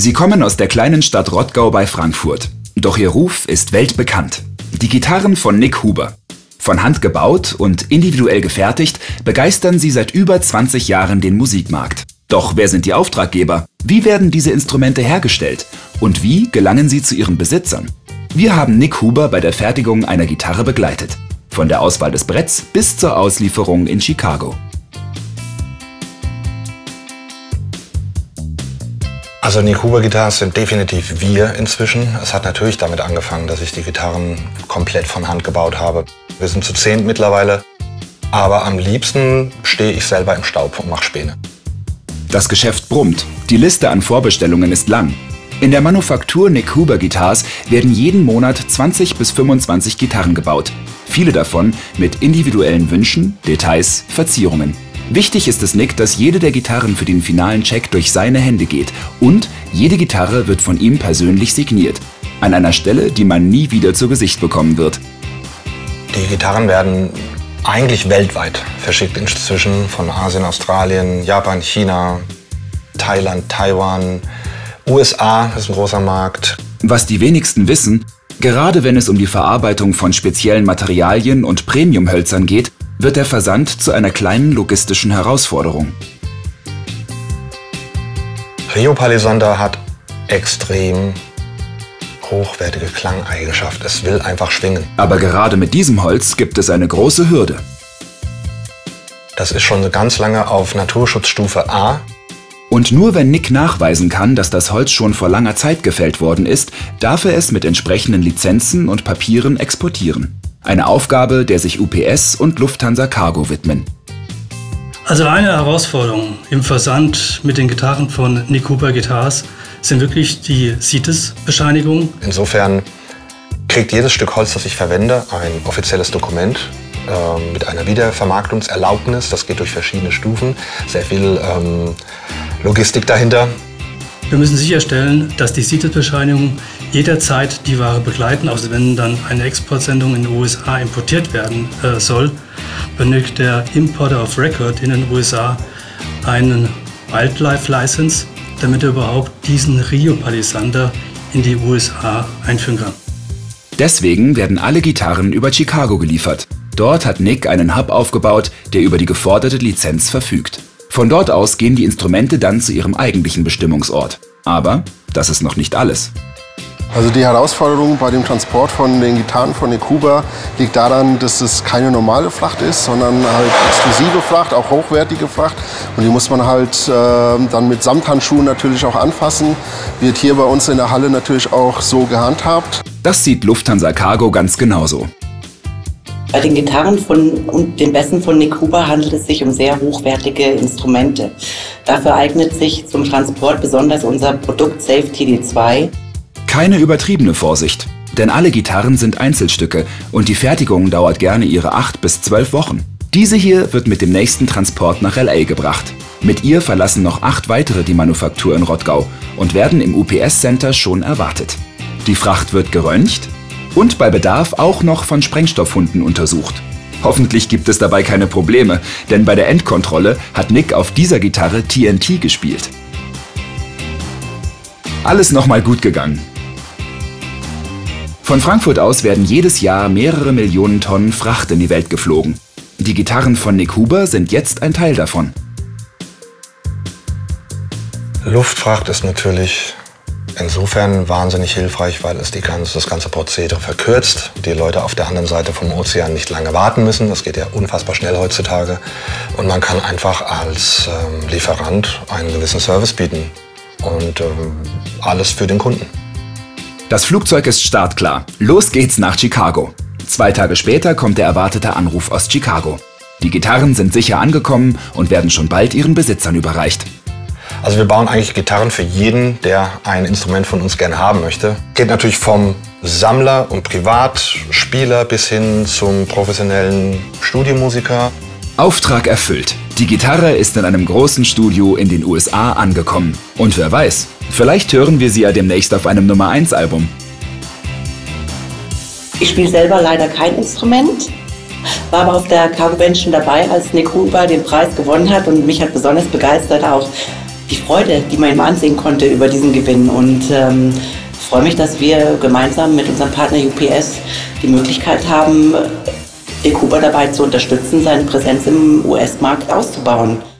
Sie kommen aus der kleinen Stadt Rottgau bei Frankfurt. Doch ihr Ruf ist weltbekannt. Die Gitarren von Nick Huber. Von Hand gebaut und individuell gefertigt, begeistern sie seit über 20 Jahren den Musikmarkt. Doch wer sind die Auftraggeber? Wie werden diese Instrumente hergestellt? Und wie gelangen sie zu ihren Besitzern? Wir haben Nick Huber bei der Fertigung einer Gitarre begleitet. Von der Auswahl des Bretts bis zur Auslieferung in Chicago. Also Nick Huber Gitarren sind definitiv wir inzwischen. Es hat natürlich damit angefangen, dass ich die Gitarren komplett von Hand gebaut habe. Wir sind zu 10 mittlerweile, aber am liebsten stehe ich selber im Staub und mache Späne. Das Geschäft brummt. Die Liste an Vorbestellungen ist lang. In der Manufaktur Nick Huber Guitars werden jeden Monat 20 bis 25 Gitarren gebaut. Viele davon mit individuellen Wünschen, Details, Verzierungen. Wichtig ist es Nick, dass jede der Gitarren für den finalen Check durch seine Hände geht und jede Gitarre wird von ihm persönlich signiert. An einer Stelle, die man nie wieder zu Gesicht bekommen wird. Die Gitarren werden eigentlich weltweit verschickt, inzwischen von Asien, Australien, Japan, China, Thailand, Taiwan, USA ist ein großer Markt. Was die wenigsten wissen, gerade wenn es um die Verarbeitung von speziellen Materialien und Premiumhölzern geht, wird der Versand zu einer kleinen logistischen Herausforderung. Rio Palisander hat extrem hochwertige Klangeigenschaften. Es will einfach schwingen. Aber gerade mit diesem Holz gibt es eine große Hürde. Das ist schon ganz lange auf Naturschutzstufe A. Und nur wenn Nick nachweisen kann, dass das Holz schon vor langer Zeit gefällt worden ist, darf er es mit entsprechenden Lizenzen und Papieren exportieren. Eine Aufgabe, der sich UPS und Lufthansa Cargo widmen. Also eine Herausforderung im Versand mit den Gitarren von Nick Huber Guitars sind wirklich die CITES-Bescheinigung. Insofern kriegt jedes Stück Holz, das ich verwende, ein offizielles Dokument mit einer Wiedervermarktungserlaubnis. Das geht durch verschiedene Stufen. Sehr viel Logistik dahinter. Wir müssen sicherstellen, dass die CITES-Bescheinigung jederzeit die Ware begleiten. Also wenn dann eine Exportsendung in den USA importiert werden soll, benötigt der Importer of Record in den USA einen Wildlife License, damit er überhaupt diesen Rio Palisander in die USA einführen kann. Deswegen werden alle Gitarren über Chicago geliefert. Dort hat Nick einen Hub aufgebaut, der über die geforderte Lizenz verfügt. Von dort aus gehen die Instrumente dann zu ihrem eigentlichen Bestimmungsort. Aber das ist noch nicht alles. Also die Herausforderung bei dem Transport von den Gitarren von Nick Huber liegt daran, dass es keine normale Fracht ist, sondern halt exklusive Fracht, auch hochwertige Fracht. Und die muss man halt dann mit Samthandschuhen natürlich auch anfassen. Wird hier bei uns in der Halle natürlich auch so gehandhabt. Das sieht Lufthansa Cargo ganz genauso. Bei den Gitarren und den Bässen von Nick Huber handelt es sich um sehr hochwertige Instrumente. Dafür eignet sich zum Transport besonders unser Produkt Safe TD2. Keine übertriebene Vorsicht, denn alle Gitarren sind Einzelstücke und die Fertigung dauert gerne ihre 8 bis 12 Wochen. Diese hier wird mit dem nächsten Transport nach LA gebracht. Mit ihr verlassen noch 8 weitere die Manufaktur in Rottgau und werden im UPS-Center schon erwartet. Die Fracht wird geröntgt und bei Bedarf auch noch von Sprengstoffhunden untersucht. Hoffentlich gibt es dabei keine Probleme, denn bei der Endkontrolle hat Nick auf dieser Gitarre TNT gespielt. Alles nochmal gut gegangen. Von Frankfurt aus werden jedes Jahr mehrere Millionen Tonnen Fracht in die Welt geflogen. Die Gitarren von Nick Huber sind jetzt ein Teil davon. Luftfracht ist natürlich insofern wahnsinnig hilfreich, weil es das ganze Prozedere verkürzt. Die Leute auf der anderen Seite vom Ozean nicht lange warten müssen. Das geht ja unfassbar schnell heutzutage. Und man kann einfach als Lieferant einen gewissen Service bieten. Und alles für den Kunden. Das Flugzeug ist startklar. Los geht's nach Chicago. 2 Tage später kommt der erwartete Anruf aus Chicago. Die Gitarren sind sicher angekommen und werden schon bald ihren Besitzern überreicht. Also wir bauen eigentlich Gitarren für jeden, der ein Instrument von uns gerne haben möchte. Geht natürlich vom Sammler und Privatspieler bis hin zum professionellen Studiomusiker. Auftrag erfüllt. Die Gitarre ist in einem großen Studio in den USA angekommen. Und wer weiß, vielleicht hören wir sie ja demnächst auf einem Nummer-1-Album. Ich spiele selber leider kein Instrument, war aber auf der Cargo Convention dabei, als Nick Huber den Preis gewonnen hat und mich hat besonders begeistert auch die Freude, die man ihm ansehen konnte über diesen Gewinn. Und freue mich, dass wir gemeinsam mit unserem Partner UPS die Möglichkeit haben, DEKUBA dabei zu unterstützen, seine Präsenz im US-Markt auszubauen.